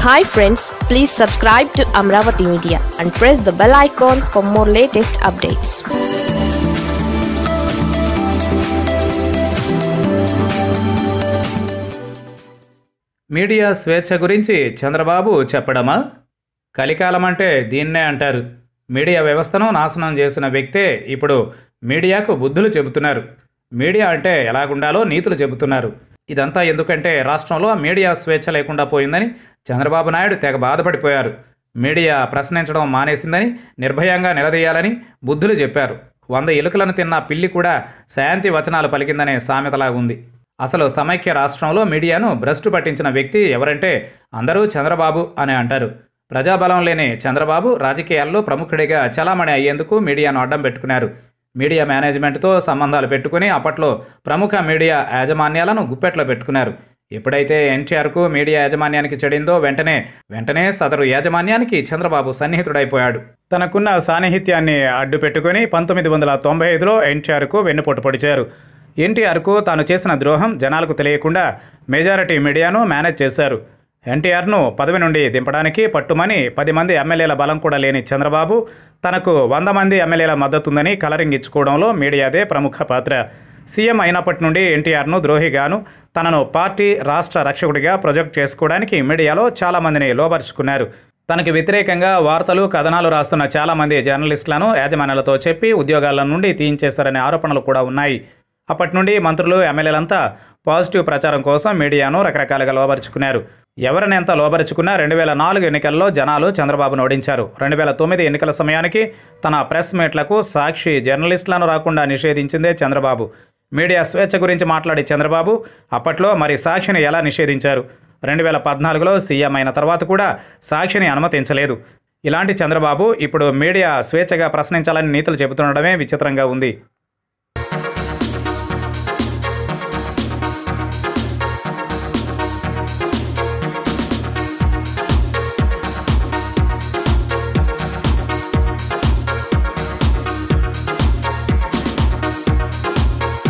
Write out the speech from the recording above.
Hi friends, please subscribe to Amaravathi Media and press the bell icon for more latest updates. Media స్వేచ్ఛ గురించి చంద్రబాబు చెప్పడమా? కలికాలం అంటే దీన్నే అంటారు. మీడియా వ్యవస్థను నాశనం చేసిన వ్యక్తే ఇప్పుడు మీడియాకు బుద్ధులు చెబుతున్నారు. మీడియా అంటే ఎలాగుండాలో నీతులు చెబుతున్నారు. ఇదంతా ఎందుకంటే రాష్ట్రంలో మీడియా స్వేచ్ఛ లేకుండా పోయిందని చంద్రబాబు నాయుడు తెగ బాధపడిపోయారు. మీడియా ప్రశ్నించడం మానేసిందని, నిర్భయంగా నిలదీయాలని బుద్ధులు చెప్పారు. 100 ఎలుకలను తిన్న పిల్లి కూడా శాంతి వచనాలు పలికిందనే సామెతలాగుంది. అసలు సమైక్య రాష్ట్రంలో మీడియాను భ్రష్టు పట్టించిన వ్యక్తి ఎవరంటే అందరూ చంద్రబాబు అని అంటారు. ప్రజాబలం లేని చంద్రబాబు రాజకీయాల్లో ప్రముఖుడిగా చలామణి అయ్యేందుకు మీడియాను అడ్డం పెట్టుకున్నారు. మీడియా మేనేజ్మెంట్తో సంబంధాలు పెట్టుకుని అప్పట్లో ప్రముఖ మీడియా యాజమాన్యాలను గుప్పెట్లో పెట్టుకున్నారు. ఎప్పుడైతే ఎన్టీఆర్కు మీడియా యాజమాన్యానికి చెడిందో వెంటనే సదరు యాజమాన్యానికి చంద్రబాబు సన్నిహితుడైపోయాడు. తనకున్న సాన్నిహిత్యాన్ని అడ్డు పెట్టుకుని 1995లో ఎన్టీఆర్కు వెన్నుపోటు పొడిచారు. ఎన్టీఆర్కు తాను చేసిన ద్రోహం జనాలకు తెలియకుండా మెజారిటీ మీడియాను మేనేజ్ చేశారు. ఎన్టీఆర్ను పదవి నుండి దింపడానికి పట్టుమని 10 మంది ఎమ్మెల్యేల బలం కూడా లేని చంద్రబాబు తనకు 100 మంది ఎమ్మెల్యేల మద్దతుందని కలరింగ్ ఇచ్చుకోవడంలో మీడియాదే ప్రముఖ పాత్ర. సీఎం అయినప్పటి నుండి ఎన్టీఆర్ను ద్రోహిగాను, తనను పార్టీ రాష్ట్ర రక్షకుడిగా ప్రొజెక్ట్ చేసుకోవడానికి మీడియాలో చాలామందిని లోబరుచుకున్నారు. తనకి వ్యతిరేకంగా వార్తలు, కథనాలు రాస్తున్న చాలామంది జర్నలిస్టులను యాజమాన్యాలతో చెప్పి ఉద్యోగాల నుండి తీయించేశారనే ఆరోపణలు కూడా ఉన్నాయి. అప్పటి నుండి మంత్రులు, ఎమ్మెల్యేలంతా పాజిటివ్ ప్రచారం కోసం మీడియాను రకరకాలుగా లోబరుచుకున్నారు. ఎవరిని ఎంత లోబరుచుకున్నా 2004 ఎన్నికల్లో జనాలు చంద్రబాబును ఓడించారు. 2009 ఎన్నికల సమయానికి తన ప్రెస్ మీట్లకు సాక్షి జర్నలిస్టులను రాకుండా నిషేధించిందే చంద్రబాబు. మీడియా స్వేచ్ఛ గురించి మాట్లాడే చంద్రబాబు అప్పట్లో మరి సాక్షిని ఎలా నిషేధించారు? 2014లో సీఎం అయిన తర్వాత కూడా సాక్షిని అనుమతించలేదు. ఇలాంటి చంద్రబాబు ఇప్పుడు మీడియా స్వేచ్ఛగా ప్రశ్నించాలని నీతులు చెబుతుండడమే విచిత్రంగా ఉంది.